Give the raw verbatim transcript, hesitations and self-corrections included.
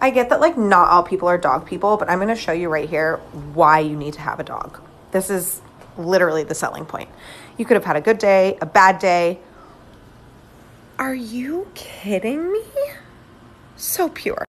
I get that like not all people are dog people, but I'm going to show you right here why you need to have a dog. This is literally the selling point. You could have had a good day, a bad day. Are you kidding me? So pure.